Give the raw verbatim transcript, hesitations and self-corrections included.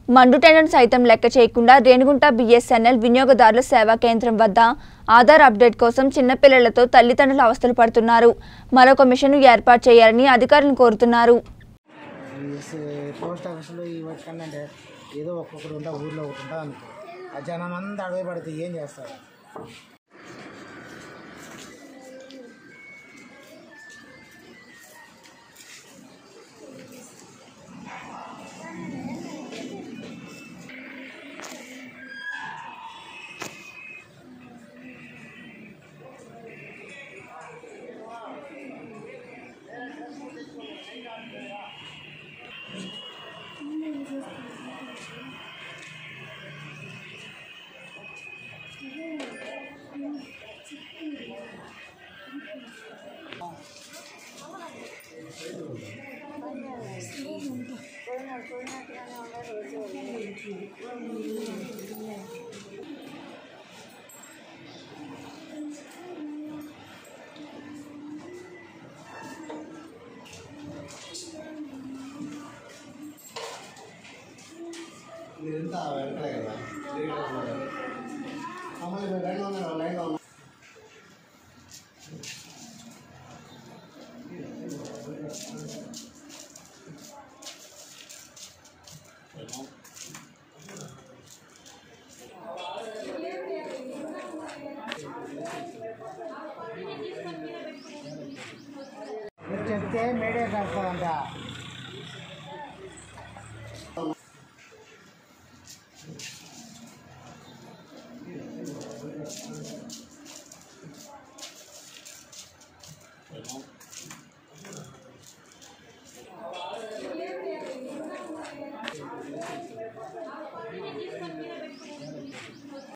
మండుటెండను సైతం లెక్క చేయకుండా రేణిగుంట బిఎస్ఎన్ఎల్ వినియోగదారుల సేవా కేంద్రం వద్ద ఆధార్ అప్డేట్ కోసం చిన్నపిల్లలతో తల్లిదండ్రులు అవస్థలు పడుతున్నారు. మరొక మిషన్ ఏర్పాటు చేయాలని అధికారులను కోరుతున్నారు. పోస్ట్ ఆఫీస్లో ఈ వచ్చంటే ఏదో ఒక్కొక్కరు ఉంటా ఊర్లో ఒకటి ఉంటా అనుకో ఆ జనం అంతా అడవి పడితే ఏం చేస్తారు? ఇదంతా వెంటనే కదా మమ్మల్ని రెండు వందల లైన్లో